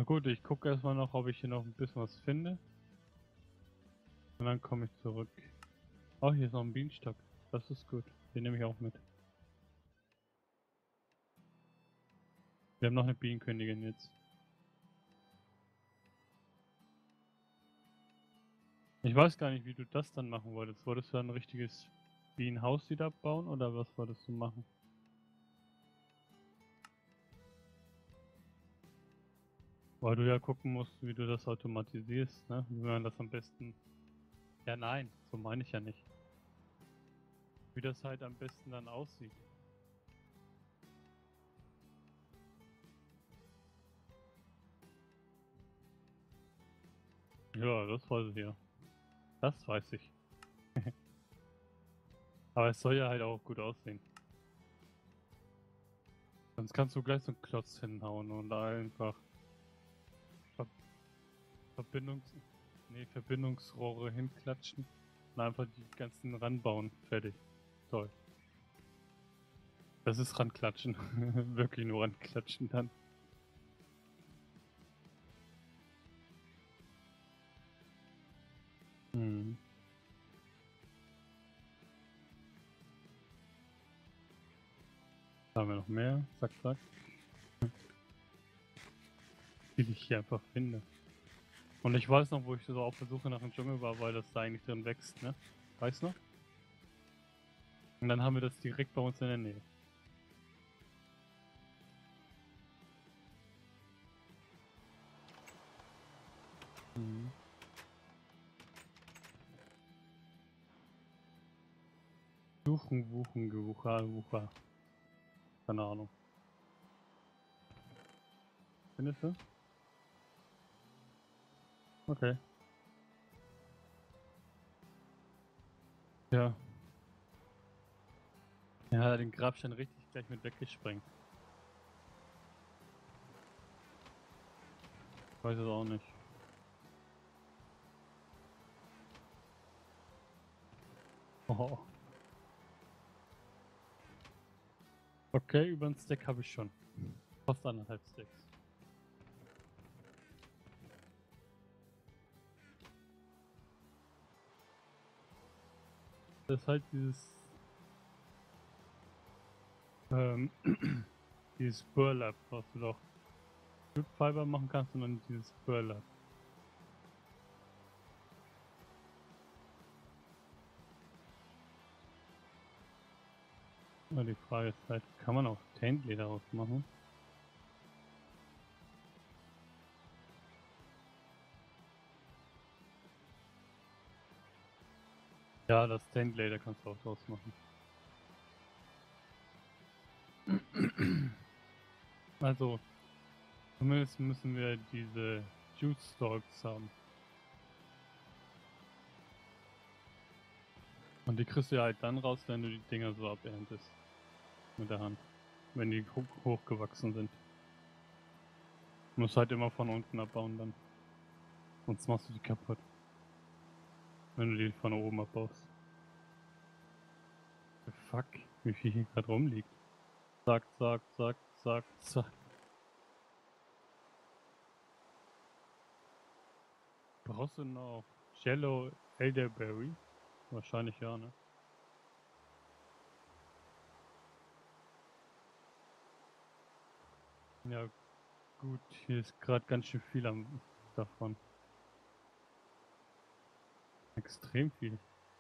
Na gut, ich gucke erstmal noch, ob ich hier noch ein bisschen was finde. Und dann komme ich zurück. Oh, hier ist noch ein Bienenstock. Das ist gut. Den nehme ich auch mit. Wir haben noch eine Bienenkönigin jetzt. Ich weiß gar nicht, wie du das dann machen wolltest. Wolltest du ein richtiges Bienenhaus wieder bauen oder was wolltest du machen? Weil du ja gucken musst, wie du das automatisierst, ne? Wie man das am besten. Ja, nein, so meine ich ja nicht. Wie das halt am besten dann aussieht. Ja, das weiß ich ja. Das weiß ich. Aber es soll ja halt auch gut aussehen. Sonst kannst du gleich so einen Klotz hinhauen und da einfach Ver Verbindungs Verbindungsrohre hinklatschen und einfach die ganzen ranbauen. Fertig. Toll. Das ist ranklatschen. Wirklich nur ranklatschen dann. Hm. Da haben wir noch mehr. Zack, zack. Die ich hier einfach finde. Und ich weiß noch, wo ich so auf der Suche nach dem Dschungel war, weil das da eigentlich drin wächst, ne? Weißt du noch? Und dann haben wir das direkt bei uns in der Nähe. Mhm. Suchen, wuchen, gewucher, wucher. Keine Ahnung. Findest du? Okay. Ja. Ja, den Grabstein richtig gleich mit weggesprengt. Weiß es auch nicht. Oh. Okay, über ein Stack habe ich schon. Fast 1,5 Stacks. Das ist halt ähm, dieses Burlap, was du doch Wood Fiber machen kannst, sondern dieses Burlap. Ja, die Frage ist halt, kann man auch Taintleder daraus machen? Ja, das Taintleder kannst du auch draus machen. Also, zumindest müssen wir diese Juice Stalks haben. Und die kriegst du ja halt dann raus, wenn du die Dinger so aberntest. Mit der Hand. Wenn die hochgewachsen sind. Du musst halt immer von unten abbauen dann. Sonst machst du die kaputt. Wenn du die von oben abbaust. Fuck, wie viel hier gerade rumliegt. Zack, zack, zack, zack, zack. Brauchst du noch Jello Elderberry? Wahrscheinlich ja, ne? Ja, gut, hier ist gerade ganz schön viel davon. Extrem viel.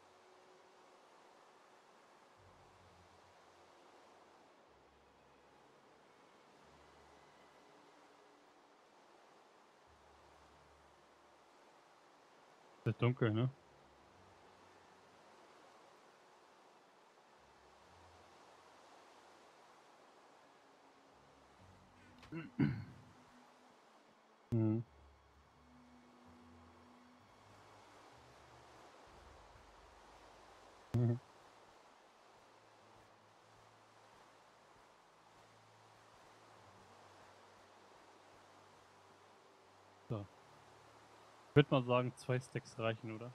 Sehr dunkel, ne? Mhm. Mhm. So. Ich würde mal sagen, 2 Stacks reichen, oder?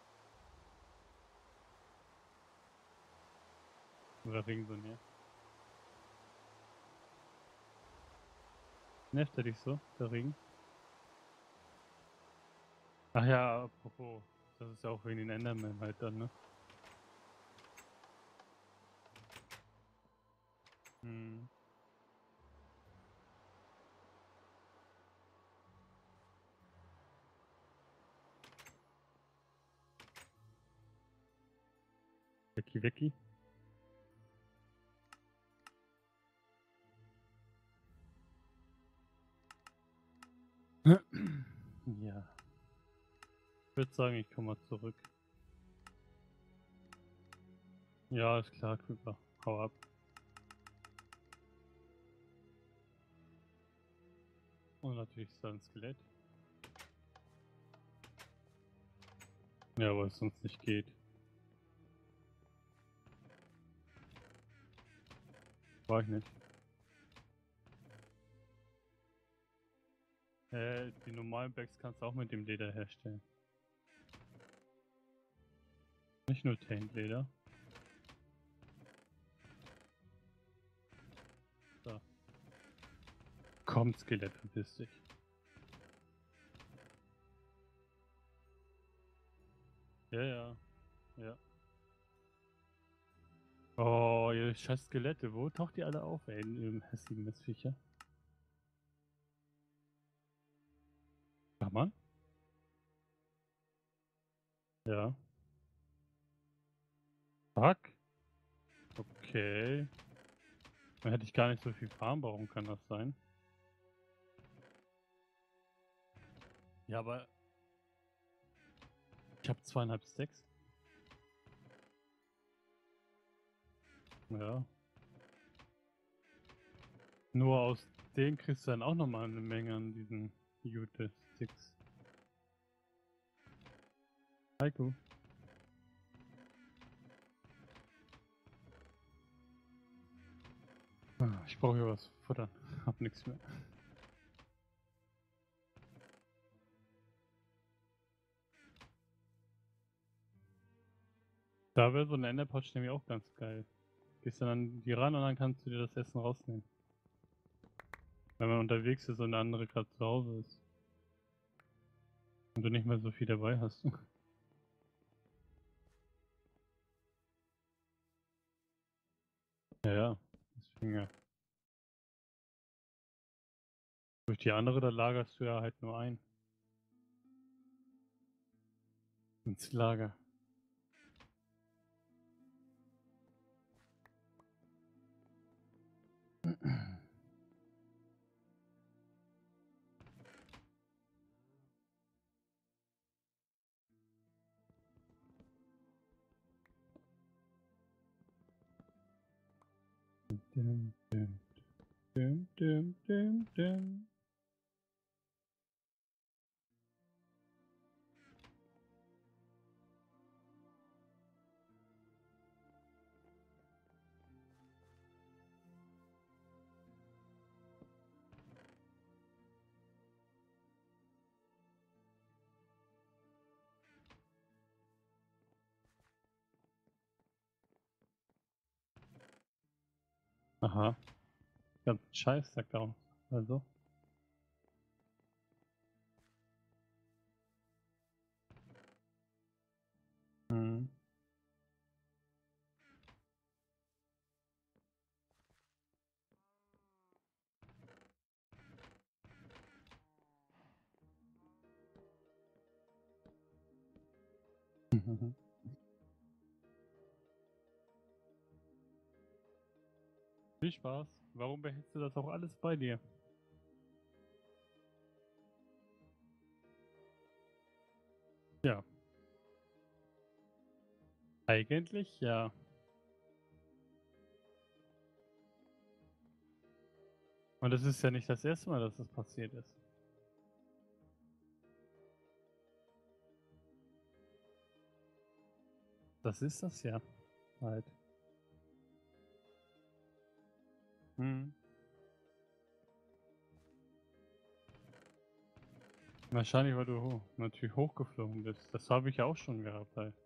Oder Regenbogen, ja. Nervt er dich so, der Regen? Ach ja, apropos, das ist ja auch wegen den Enderman halt dann, ne? Hm. Wecki Wecki. Ja. Ich würde sagen, ich komme mal zurück. Ja, ist klar, Creeper. Hau ab. Und natürlich ist da ein Skelett. Ja, weil es sonst nicht geht. War ich nicht. Die normalen Bags kannst du auch mit dem Leder herstellen. Nicht nur Taintleder. So. Komm, Skelett, verpiss dich. Ja, ja. Ja. Oh, ihr scheiß Skelette, wo taucht ihr alle auf, ey, ihr hässlichen Missviecher? Kann man? Ja. Fuck. Okay. Dann hätte ich gar nicht so viel Farm, warum kann das sein? Ja, aber ich habe 2,5 Stacks. Ja. Nur aus denen kriegst du dann auch nochmal eine Menge an diesen Jute-Sticks. Heiko. Ich brauche hier was futtern. Hab nichts mehr. Da wäre so ein Enderpotsch nämlich auch ganz geil. Gehst dann an die ran und dann kannst du dir das Essen rausnehmen. Wenn man unterwegs ist und der andere gerade zu Hause ist. Und du nicht mehr so viel dabei hast. Ja, ja. Deswegen ja. Durch die andere, da lagerst du ja halt nur ein. Ins Lager. Dum, dum, dum, dum, dum, dum. Aha. Ganz Scheiß, sagt er auch. Also. Hm. Viel Spaß. Warum behältst du das auch alles bei dir? Ja. Eigentlich ja. Und es ist ja nicht das erste Mal, dass das passiert ist. Das ist das ja. Halt. Hm. Wahrscheinlich, weil du natürlich hochgeflogen bist. Das habe ich ja auch schon gehabt halt.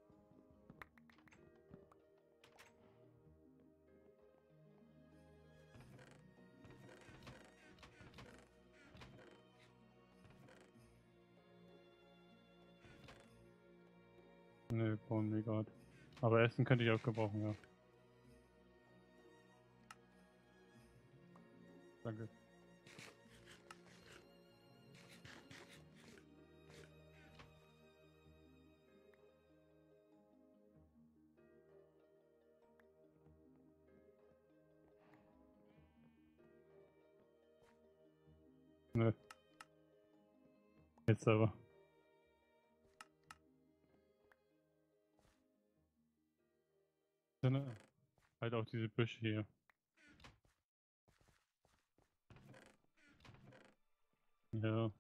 bauen wir gerade. Aber Essen könnte ich auch gebrauchen, ja. Danke. Nö. Jetzt aber. Dann halt auch diese Büsche hier. Ja.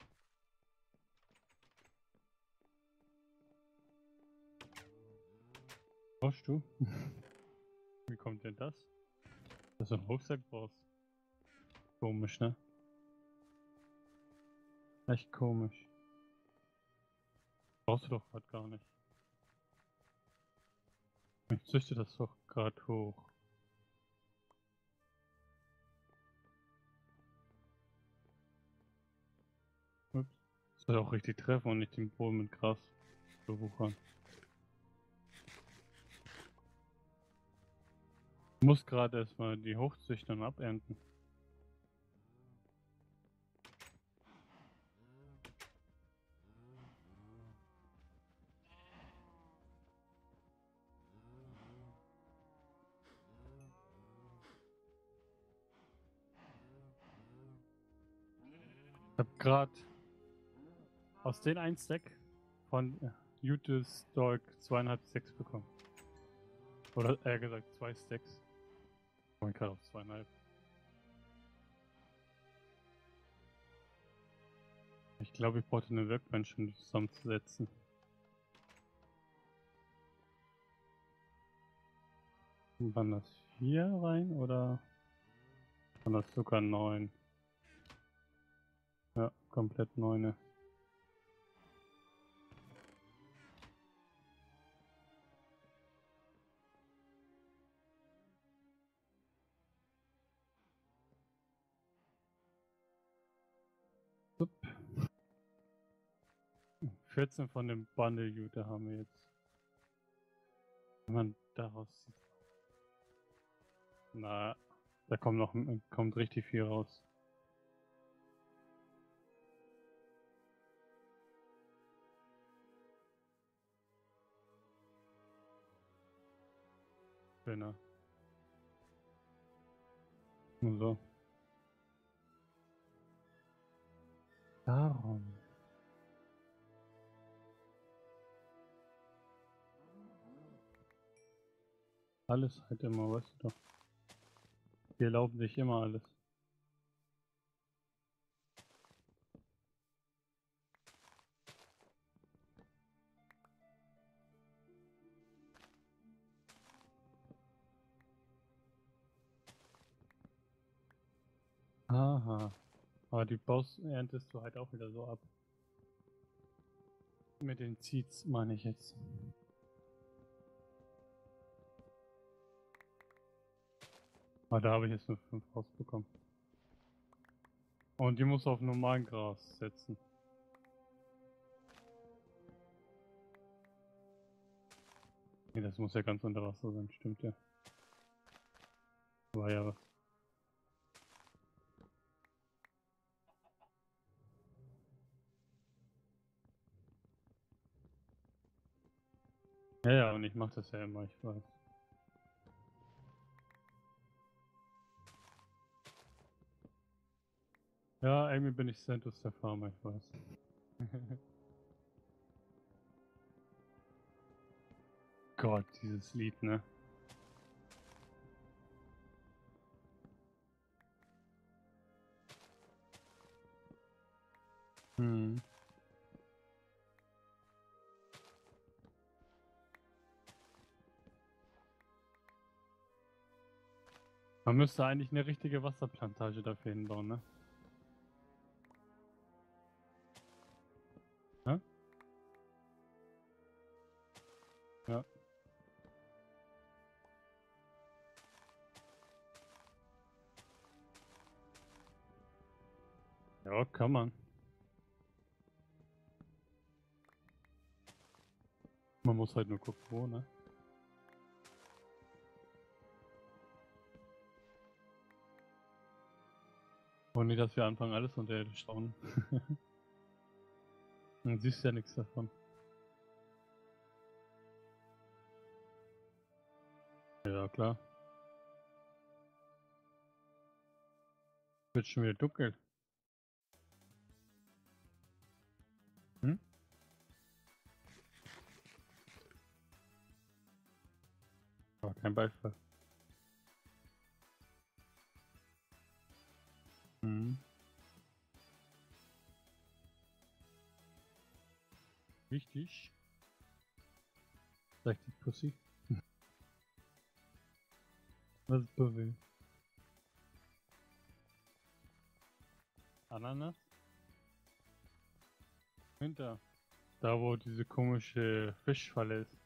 Brauchst du? Wie kommt denn das? Dass du einen Rucksack brauchst. Komisch, ne? Echt komisch. Brauchst du doch grad gar nicht. Ich züchte das doch gerade hoch. Ups. Das soll auch richtig treffen und nicht den Boden mit Gras bewuchern. Ich muss gerade erstmal die hochzüchten und abernten. Ich hab gerade aus den ein Stack von Jute Stork 2,5 Stacks bekommen. Oder eher gesagt 2 Stacks. Komme ich gerade auf 2,5. Ich glaube, ich brauchte eine Workbench, um die zusammenzusetzen. Und waren das 4 rein oder waren das sogar 9? Ja, komplett 9. Upp. 14 von dem Bundle Jute haben wir jetzt. Wenn man daraus sieht. Na, da kommt richtig viel raus. Genau. Nur so. Darum. Alles halt immer, weißt du doch. Wir erlauben sich immer alles. Aha. Aber die Boss erntest du halt auch wieder so ab. Mit den Seeds meine ich jetzt. Aber da habe ich jetzt nur 5 rausbekommen. Und die muss auf normalen Gras setzen. Nee, das muss ja ganz unter Wasser sein, stimmt ja. War ja was. Ja, ja, und ich mache das ja immer, ich weiß. Ja, irgendwie bin ich Santos der Farmer, ich weiß. Gott, dieses Lied, ne? Hm. Man müsste eigentlich eine richtige Wasserplantage dafür hinbauen, ne? Ja? Ja. Ja, kann man. Man muss halt nur gucken, wo, ne? Und nicht, dass wir anfangen, alles unterirdisch zu bauen. Dann siehst du ja nichts davon. Ja, klar. Wird schon wieder dunkel. Hm? Aber kein Beifall. Hm. Wichtig. Sagt die Pussy. Was ist Pussy? Ananas? Hinter. Da wo diese komische Fischfalle ist.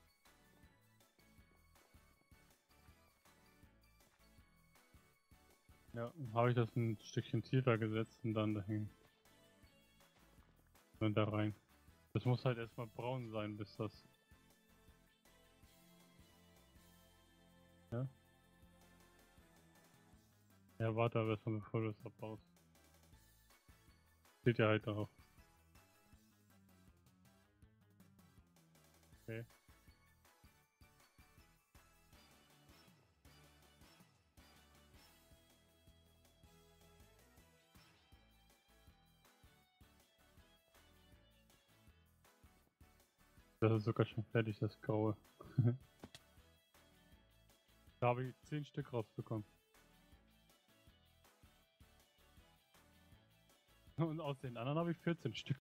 Ja, habe ich das ein Stückchen tiefer gesetzt und dann dahin. Und da rein. Das muss halt erstmal braun sein, bis das. Ja? Ja, warte aber erstmal, bevor du das abbaust. Steht ja halt darauf. Okay. Das ist sogar schon fertig, das Graue. Da habe ich 10 Stück rausbekommen. Und aus den anderen habe ich 14 Stück.